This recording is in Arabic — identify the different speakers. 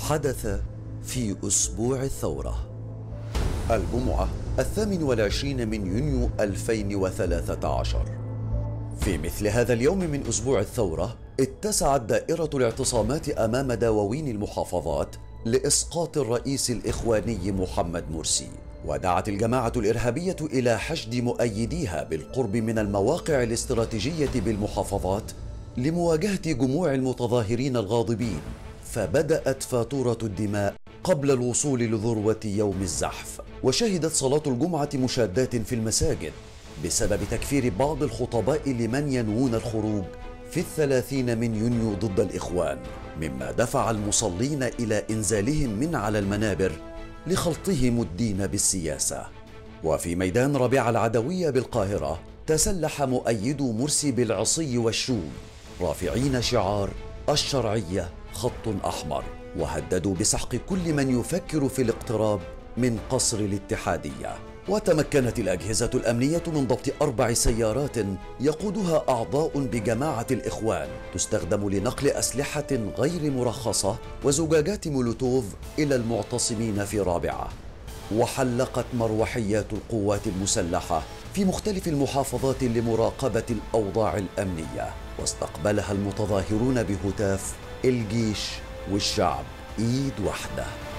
Speaker 1: حدث في أسبوع الثورة الجمعة 28 من يونيو 2013. في مثل هذا اليوم من أسبوع الثورة اتسعت دائرة الاعتصامات أمام دواوين المحافظات لإسقاط الرئيس الإخواني محمد مرسي، ودعت الجماعة الإرهابية إلى حشد مؤيديها بالقرب من المواقع الاستراتيجية بالمحافظات لمواجهة جموع المتظاهرين الغاضبين، فبدأت فاتورة الدماء قبل الوصول لذروة يوم الزحف. وشهدت صلاة الجمعة مشادات في المساجد بسبب تكفير بعض الخطباء لمن ينوون الخروج في 30 من يونيو ضد الإخوان، مما دفع المصلين إلى إنزالهم من على المنابر لخلطهم الدين بالسياسة. وفي ميدان ربيع العدوية بالقاهرة تسلح مؤيدو مرسي بالعصي والشوم رافعين شعار الشرعية خط أحمر، وهددوا بسحق كل من يفكر في الاقتراب من قصر الاتحادية. وتمكنت الأجهزة الأمنية من ضبط 4 سيارات يقودها أعضاء بجماعة الإخوان تستخدم لنقل أسلحة غير مرخصة وزجاجات مولوتوف إلى المعتصمين في رابعة. وحلقت مروحيات القوات المسلحة في مختلف المحافظات لمراقبة الأوضاع الأمنية، واستقبلها المتظاهرون بهتاف الجيش والشعب إيد واحدة.